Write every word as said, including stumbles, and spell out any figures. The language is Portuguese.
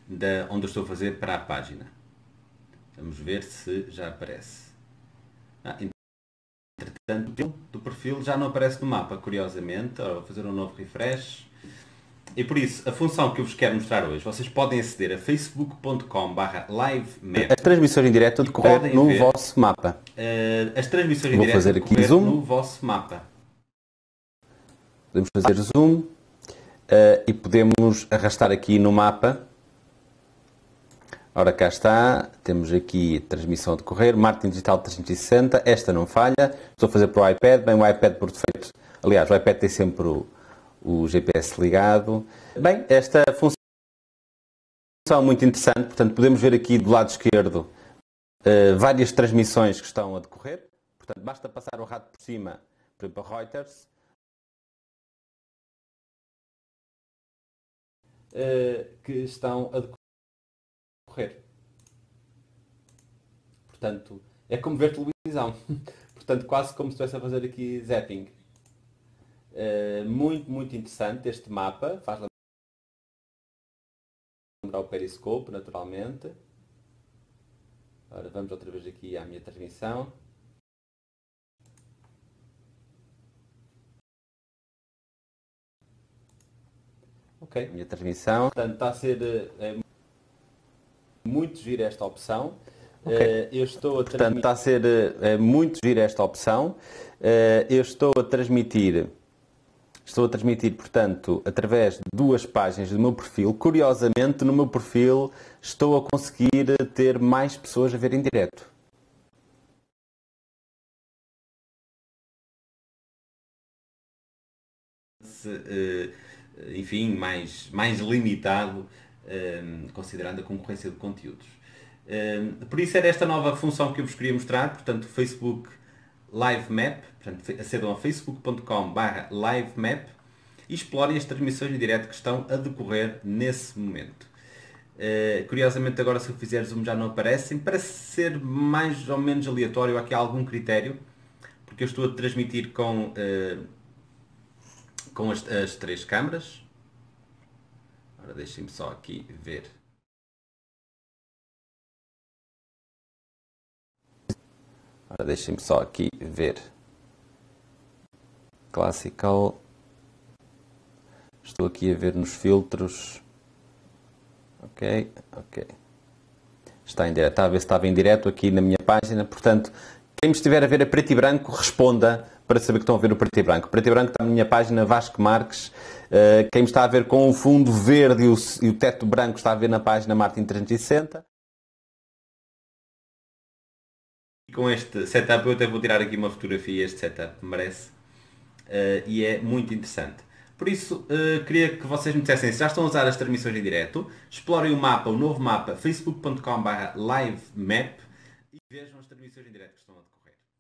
da, onde eu estou a fazer para a página. Vamos ver se já aparece. Ah, entretanto, do perfil já não aparece no mapa, curiosamente. Ora, vou fazer um novo refresh. E por isso, a função que eu vos quero mostrar hoje, vocês podem aceder a facebook ponto com barra livemap. As transmissões em direto a decorrer no ver, vosso mapa. Uh, as transmissões em Vou direto fazer a aqui decorrer zoom. no vosso mapa. Podemos fazer zoom uh, e podemos arrastar aqui no mapa. Ora, cá está. Temos aqui transmissão a decorrer, marketing digital trezentos e sessenta. Esta não falha. Estou a fazer para o iPad. Bem, o iPad por defeito. Aliás, o iPad tem sempre o, o G P S ligado. Bem, esta função é muito interessante. Portanto, podemos ver aqui do lado esquerdo uh, várias transmissões que estão a decorrer. Portanto, basta passar o rato por cima, por exemplo, a Reuters. Uh, que estão a decorrer. Portanto, é como ver televisão. Portanto, quase como se estivesse a fazer aqui zapping. Uh, muito, muito interessante este mapa. Faz lembrar o Periscope, naturalmente. Ora, vamos outra vez aqui à minha transmissão. Ok, minha transmissão. Portanto, está a ser é, muito gira esta opção. Okay. Uh, eu estou a Portanto, está a ser é, muito gira esta opção. Uh, eu estou a transmitir, estou a transmitir, portanto, através de duas páginas do meu perfil. Curiosamente, no meu perfil, estou a conseguir ter mais pessoas a ver em direto. Se, uh... enfim, mais, mais limitado, um, considerando a concorrência de conteúdos. Um, por isso era esta nova função que eu vos queria mostrar, portanto, Facebook Livemap, portanto, acedam a facebook ponto com barra livemap e explorem as transmissões em direto que estão a decorrer nesse momento. Uh, curiosamente agora se eu fizer zoom já não aparecem, parece ser mais ou menos aleatório, há aqui algum critério, porque eu estou a transmitir com... Uh, com as, as três câmaras. Agora deixem-me só aqui ver. Agora deixem-me só aqui ver. Classical. Estou aqui a ver nos filtros. Ok, ok. Está em direto. Está a ver se estava em direto aqui na minha página. Portanto, quem me estiver a ver a preto e branco, responda para saber que estão a ver o preto e branco. O preto e branco está na minha página Vasco Marques. Uh, quem me está a ver com o fundo verde e o, e o teto branco está a ver na página Martin trezentos e sessenta. Com este setup eu até vou tirar aqui uma fotografia, este setup merece. Uh, e é muito interessante. Por isso, uh, queria que vocês me dissessem se já estão a usar as transmissões em direto, explorem o mapa, o novo mapa, facebook ponto com barra livemap e vejam as transmissões em direto que estão a decorrer.